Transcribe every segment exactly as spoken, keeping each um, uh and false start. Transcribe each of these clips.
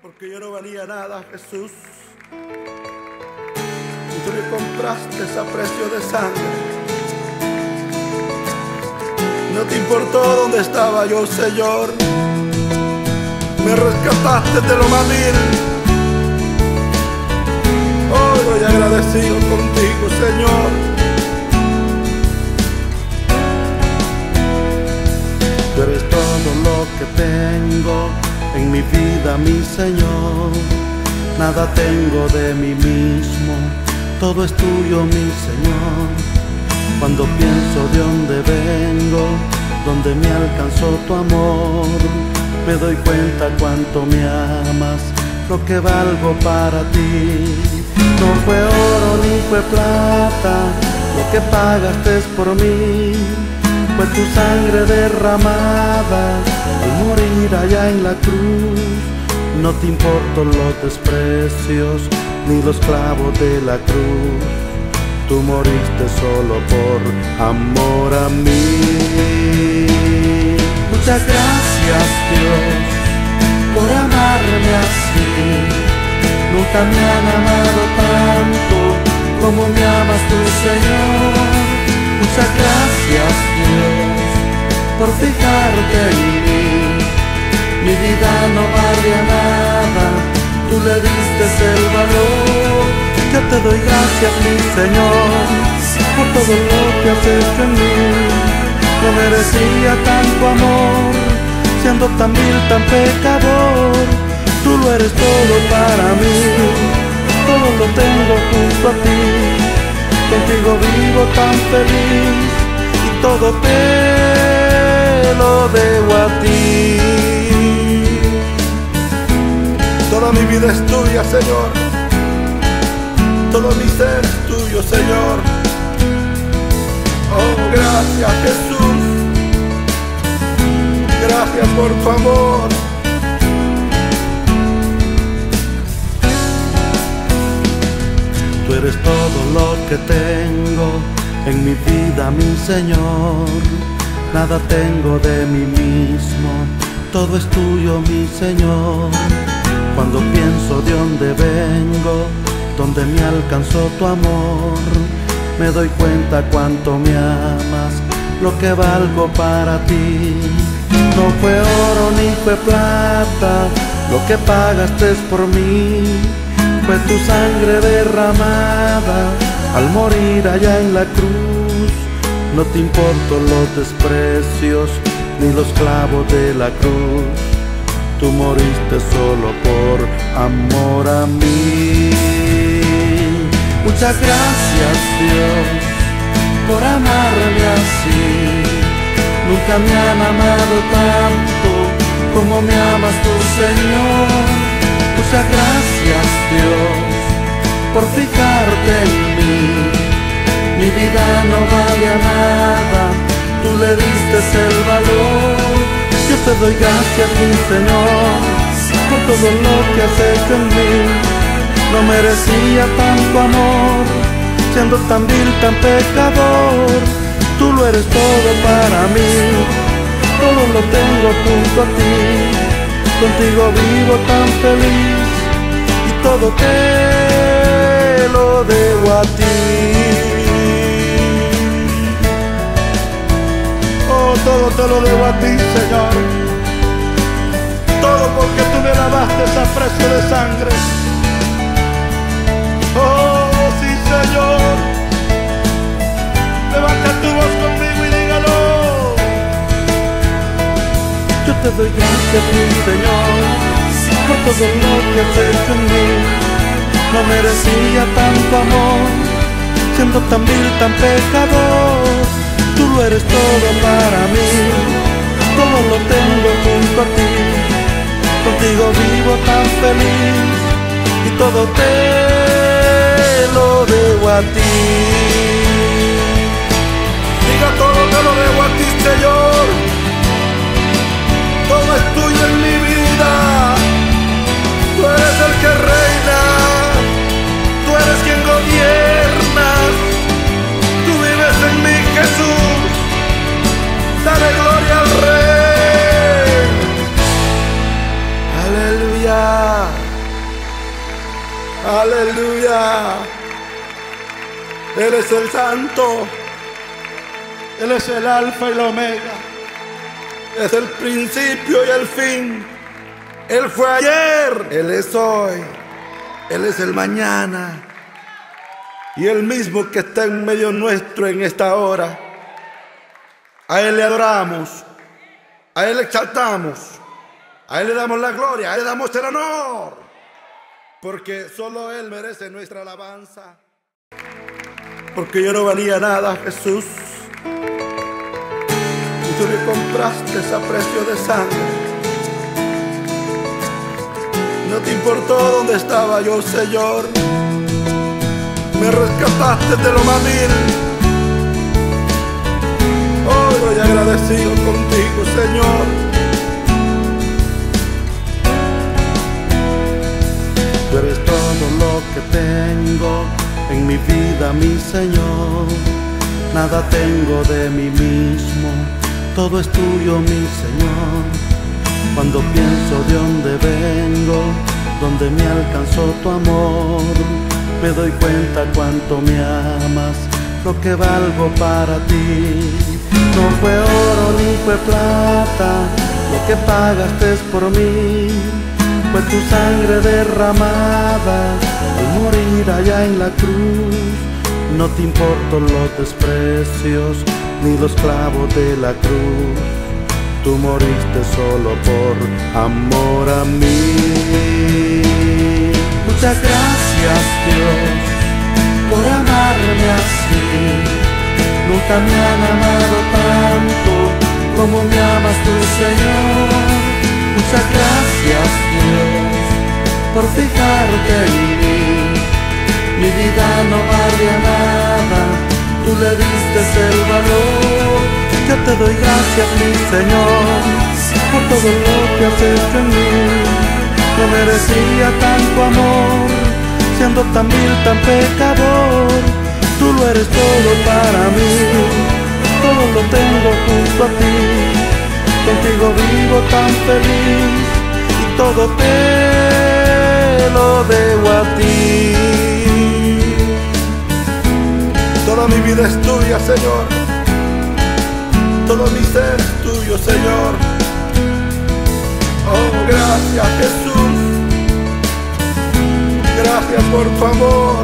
porque yo no valía nada, Jesús. Y tú me compraste a precio de sangre. No te importó dónde estaba yo, Señor. Me rescataste de lo más vil. Hoy voy agradecido contigo, Señor. Tú eres todo lo que tengo en mi vida, mi Señor. Nada tengo de mí mismo, todo es tuyo, mi Señor. Cuando pienso de dónde vengo, dónde me alcanzó tu amor, me doy cuenta cuánto me amas, lo que valgo para ti. No fue oro ni fue plata lo que pagaste por mí, fue tu sangre derramada al morir allá en la cruz. No te importan los desprecios ni los clavos de la cruz. Tú moriste solo por amor a mí. Muchas gracias, Dios, por amarme así. Nunca me han amado tanto como me amas tú, Señor. Muchas gracias, Dios, por fijarte en mí. Mi vida no valía nada, tú le diste el valor. Yo te doy gracias, mi Señor, por todo lo que has hecho en mí. No merecía tanto amor, siendo tan vil, tan pecador. Tú lo eres todo para mí, todo lo tengo junto a ti. Contigo vivo tan feliz y todo te lo debo a ti. Toda mi vida es tuya, Señor. Todo mi ser es tuyo, Señor. Oh, gracias, Jesús. Gracias por tu amor. Tú eres todo lo que tengo en mi vida, mi Señor. Nada tengo de mí mismo, todo es tuyo, mi Señor. Cuando pienso de dónde vengo, dónde me alcanzó tu amor, me doy cuenta cuánto me amas, lo que valgo para ti. No fue oro ni fue plata lo que pagaste por mí, fue tu sangre derramada al morir allá en la cruz. No te importan los desprecios ni los clavos de la cruz. Tú moriste solo por amor a mí. Muchas gracias, Dios, por amarme así. Nunca me han amado tanto como me amas tú, Señor. Muchas gracias, Dios, por fijarte en mí. Mi vida no valía nada, tú le diste el valor. Yo te doy gracias, mi Señor, por todo lo que has hecho en mí. No merecía tanto amor, siendo tan vil, tan pecador. Tú lo eres todo para mí, todo lo tengo junto a ti. Contigo vivo tan feliz y todo te lo debo a ti. Oh, todo te lo debo a ti, Señor. Todo porque tú me lavaste a precio de sangre. Oh, sí, Señor. Levanta tu voz conmigo y dígalo. Yo te doy gracias, mi Señor, por todo lo que has hecho en mí. No merecía tanto amor, siendo tan vil, tan pecador. Tú lo eres todo para mí, todo lo tengo junto a ti. Contigo vivo tan feliz y todo te lo debo a ti. Diga, todo te lo debo a ti, Señor. Todo es tuyo en mi vida. Tú eres el que reina, tú eres quien gobierna. Tú vives en mí, Jesús. Dale gloria al Rey. Aleluya. Aleluya. Aleluya. Él es el santo. Él es el alfa y la omega. Es el principio y el fin. Él fue ayer, Él es hoy, Él es el mañana. Y Él mismo que está en medio nuestro en esta hora. A Él le adoramos, a Él le exaltamos, a Él le damos la gloria, a Él le damos el honor, porque solo Él merece nuestra alabanza. Porque yo no valía nada, Jesús, y tú me compraste a precio de sangre. No te importó dónde estaba yo, Señor. Me rescataste de lo más vil. Hoy voy agradecido contigo, Señor. Tú eres todo lo que tengo en mi vida, mi Señor. Nada tengo de mí mismo, todo es tuyo, mi Señor. Cuando pienso de dónde vengo, dónde me alcanzó tu amor, me doy cuenta cuánto me amas, lo que valgo para ti. No fue oro ni fue plata, lo que pagaste es por mí. Fue tu sangre derramada al morir allá en la cruz. No te importan los desprecios ni los clavos de la cruz. Tú moriste solo por amor a mí. Muchas gracias, Dios, por amarme así. Nunca me han amado tanto como me amas tú, Señor. Muchas gracias, Dios, por fijarte en mí. Mi vida no valía nada, tú le diste el valor. Yo te doy gracias, mi Señor, por todo lo que has hecho en mí. No merecía tanto amor, siendo tan vil, tan pecador. Tú lo eres todo para mí, todo lo tengo junto a ti. Contigo vivo tan feliz y todo te lo debo a ti. Toda mi vida es tuya, Señor. Todo mi ser es tuyo, Señor. Oh, gracias, Jesús. Gracias por tu amor.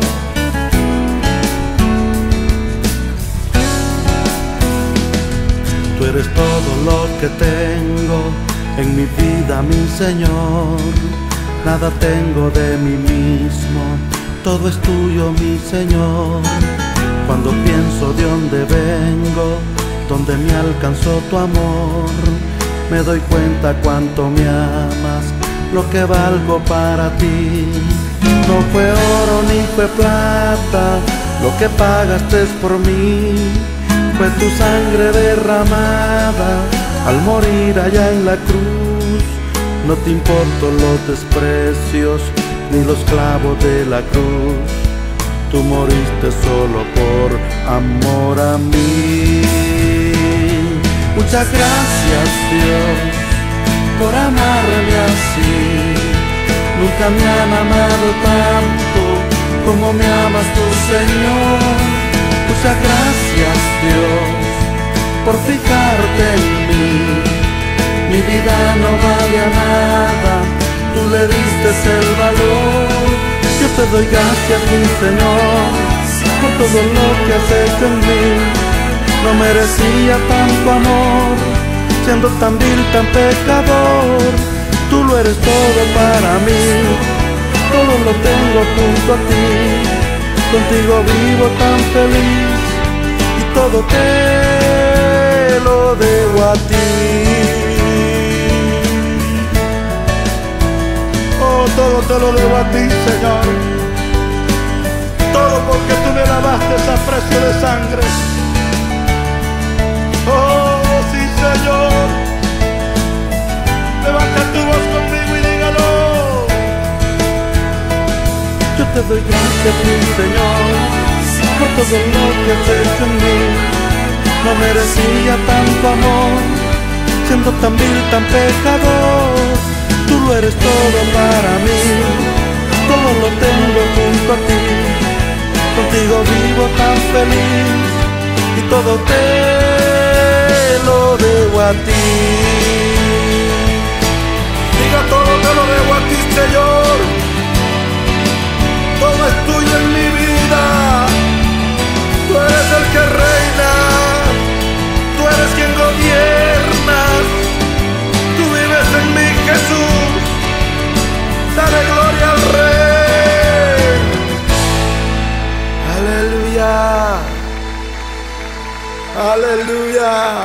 Tú eres todo lo que tengo en mi vida, mi Señor. Nada tengo de mí mismo, todo es tuyo, mi Señor. Cuando pienso de dónde vengo, donde me alcanzó tu amor, me doy cuenta cuánto me amas, lo que valgo para ti. No fue oro ni fue plata, lo que pagaste es por mí. Fue tu sangre derramada al morir allá en la cruz. No te importan los desprecios ni los clavos de la cruz. Tú moriste solo por amor a mí. Muchas gracias, Dios, por amarme así. Nunca me han amado tanto como me amas tú, Señor. Muchas gracias, Dios, por fijarte en mí. Mi vida no valía nada, tú le diste el valor. Yo te doy gracias, mi Señor, por todo lo que has hecho en mí. No merecía tanto amor, siendo tan vil, tan pecador. Tú lo eres todo para mí, todo lo tengo junto a ti. Contigo vivo tan feliz y todo te lo debo a ti. Oh, todo te lo debo a ti, Señor. Todo porque tú me lavaste a precio de sangre. Oh, sí, Señor. Levanta tu voz conmigo y dígalo. Yo te doy gracias, mi Señor, por todo lo que has hecho en mí. No merecía tanto amor, siendo tan vil, tan pecador. Tú lo eres todo para mí, todo lo tengo junto a ti. Contigo vivo tan feliz y todo te lo debo a ti. Diga, todo te lo debo a ti, Señor. Todo es tuyo en mi vida. Tú eres el que reina, tú eres quien gobierna. Tú vives en mí, Jesús. Dale gloria al Rey. Aleluya. Aleluya.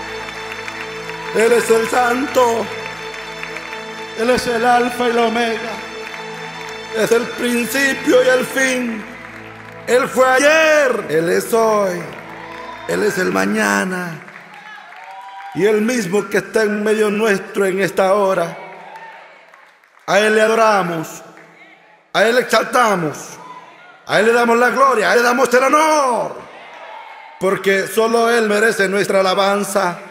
Él es el Santo. Él es el Alfa y la Omega. Es el principio y el fin. Él fue ayer, Él es hoy, Él es el mañana. Y Él mismo que está en medio nuestro en esta hora. A Él le adoramos, a Él le exaltamos, a Él le damos la gloria, a Él le damos el honor. Porque solo Él merece nuestra alabanza.